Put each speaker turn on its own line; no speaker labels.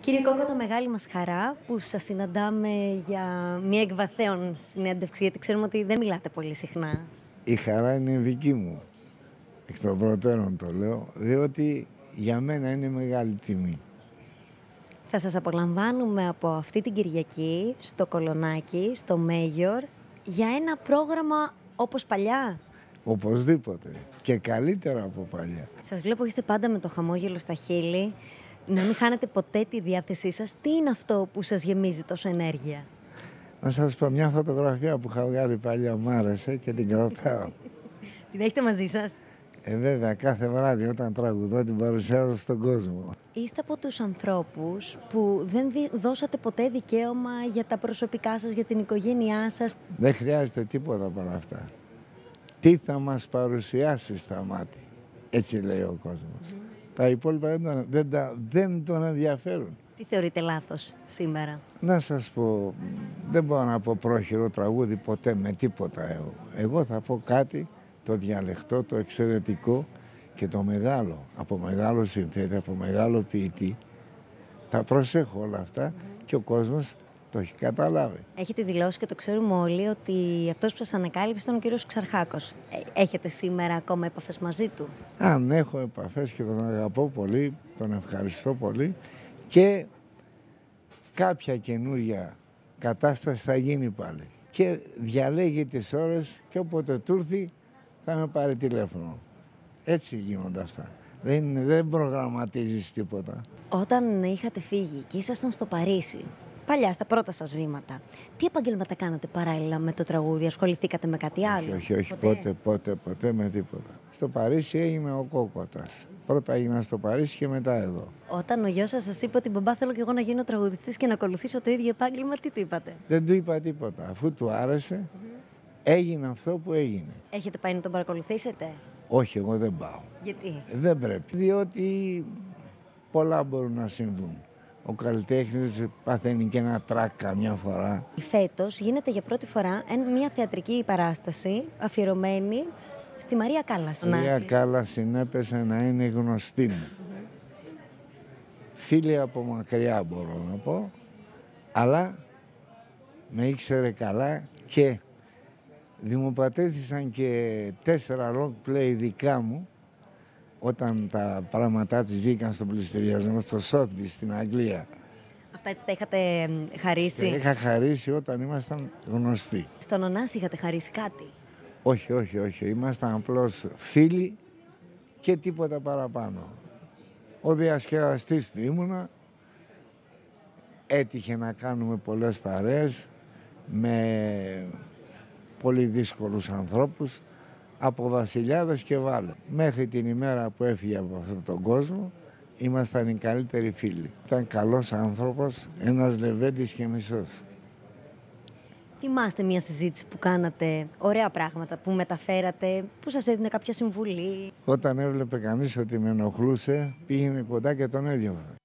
Κύριε Κόκοτο, μεγάλη μας χαρά που σας συναντάμε για μια εκβαθέων συνέντευξη, γιατί ξέρουμε ότι δεν μιλάτε πολύ συχνά.
Η χαρά είναι δική μου, εκ των προτέρων το λέω, διότι για μένα είναι μεγάλη τιμή.
Θα σας απολαμβάνουμε από αυτή την Κυριακή στο Κολονάκι, στο Μέγιορ, για ένα πρόγραμμα όπως παλιά.
Οπωσδήποτε και καλύτερα από παλιά.
Σας βλέπω είστε πάντα με το χαμόγελο στα χείλη, να μην χάνετε ποτέ τη διάθεσή σας. Τι είναι αυτό που σας γεμίζει τόσο ενέργεια?
Να σας πω μια φωτογραφία που είχα βγάλει παλιά, μου άρεσε και την κρατάω.
Την έχετε μαζί σας?
Βέβαια, κάθε βράδυ όταν τραγουδώ την παρουσιάζω στον κόσμο.
Είστε από τους ανθρώπους που δεν δώσατε ποτέ δικαίωμα για τα προσωπικά σας, για την οικογένειά σας.
Δεν χρειάζεται τίποτα από όλα αυτά. Τι θα μας παρουσιάσει στα μάτια, έτσι λέει ο κόσμος. Τα υπόλοιπα δεν τον ενδιαφέρουν.
Τι θεωρείτε λάθος σήμερα?
Να σας πω, δεν μπορώ να πω πρόχειρο τραγούδι ποτέ με τίποτα. Εγώ θα πω κάτι, το διαλεχτό, το εξαιρετικό και το μεγάλο, από μεγάλο συνθέτη, από μεγάλο ποιητή. Τα προσέχω όλα αυτά και ο κόσμος το έχει καταλάβει.
Έχετε δηλώσει και το ξέρουμε όλοι ότι αυτός που σας ανακάλυψε ήταν ο κύριος Ξαρχάκος. Έχετε σήμερα ακόμα επαφές μαζί του?
Αν έχω επαφές και τον αγαπώ πολύ, τον ευχαριστώ πολύ και κάποια καινούργια κατάσταση θα γίνει πάλι. Και διαλέγει τις ώρες και όποτε του έρθει θα με πάρει τηλέφωνο. Έτσι γίνονται αυτά. Δεν προγραμματίζεις τίποτα.
Όταν είχατε φύγει και ήσασταν στο Παρίσι, παλιά στα πρώτα σας βήματα, τι επαγγέλματα κάνατε παράλληλα με το τραγούδι? Ασχοληθήκατε με κάτι άλλο?
Όχι, ποτέ με τίποτα. Στο Παρίσι έγινε ο Κόκοτας. Πρώτα έγινα στο Παρίσι και μετά εδώ.
Όταν ο γιος σας είπε ότι μπαμπά θέλω και εγώ να γίνω τραγουδιστής και να ακολουθήσω το ίδιο επάγγελμα, τι του είπατε?
Δεν του είπα τίποτα. Αφού του άρεσε, έγινε αυτό που έγινε.
Έχετε πάει να τον παρακολουθήσετε?
Όχι, εγώ δεν πάω.
Γιατί?
Δεν πρέπει. Διότι πολλά μπορούν να συμβούν. Ο καλλιτέχνης παθαίνει και ένα τρακ καμιά φορά.
Φέτος γίνεται για πρώτη φορά μια θεατρική παράσταση αφιερωμένη στη Μαρία Κάλλας.
Η Μαρία Κάλλας συνέπεσε να είναι γνωστή μου. Φίλη από μακριά μπορώ να πω, αλλά με ήξερε καλά και δημοπατέθησαν και 4 long play δικά μου όταν τα πράγματά της βγήκαν στον πληστηριασμό στο Σότμπι στην Αγγλία.
Αυτά έτσι τα είχατε χαρίσει?
Τα είχα χαρίσει όταν ήμασταν γνωστοί.
Στον Ωνάση είχατε χαρίσει κάτι?
Όχι. Ήμασταν απλώς φίλοι και τίποτα παραπάνω. Ο διασκεδαστής του ήμουνα. Έτυχε να κάνουμε πολλές παρέες με πολύ δύσκολους ανθρώπους, από βασιλιάδες και βάλε. Μέχρι την ημέρα που έφυγε από αυτόν τον κόσμο, ήμασταν οι καλύτεροι φίλοι. Ήταν καλός άνθρωπος, ένας λεβέντης και μισός.
Θυμάστε μια συζήτηση που κάνατε, ωραία πράγματα που μεταφέρατε, που σας έδινε κάποια συμβουλή?
Όταν έβλεπε κανείς ότι με ενοχλούσε, πήγαινε κοντά και τον έδιωχνε.